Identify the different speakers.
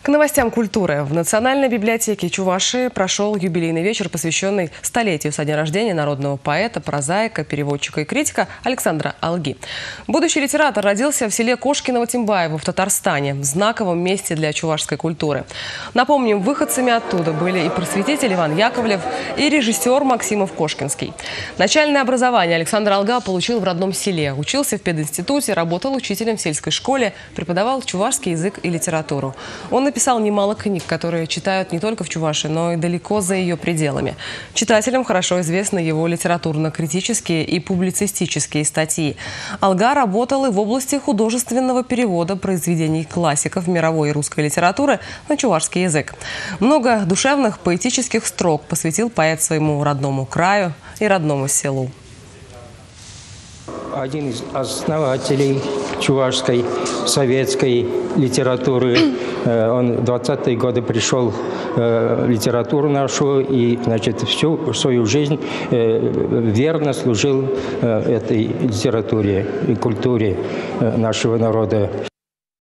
Speaker 1: К новостям культуры. В Национальной библиотеке Чувашии прошел юбилейный вечер, посвященный столетию со дня рождения народного поэта, прозаика, переводчика и критика Александра Алги. Будущий литератор родился в селе Кошкиново-Тимбаево в Татарстане, в знаковом месте для чувашской культуры. Напомним, выходцами оттуда были и просветитель Иван Яковлев, и режиссер Максимов-Кошкинский. Начальное образование Александр Алга получил в родном селе. Учился в пединституте, работал учителем в сельской школе, преподавал чувашский язык и литературу. Он написал немало книг, которые читают не только в Чувашии, но и далеко за ее пределами. Читателям хорошо известны его литературно-критические и публицистические статьи. Алга работал и в области художественного перевода произведений классиков мировой и русской литературы на чувашский язык. Много душевных поэтических строк посвятил поэт своему родному краю и родному селу.
Speaker 2: Один из основателей чувашской советской литературы. Он в 20-е годы пришел в литературу нашу и, значит, всю свою жизнь верно служил этой литературе и культуре нашего народа.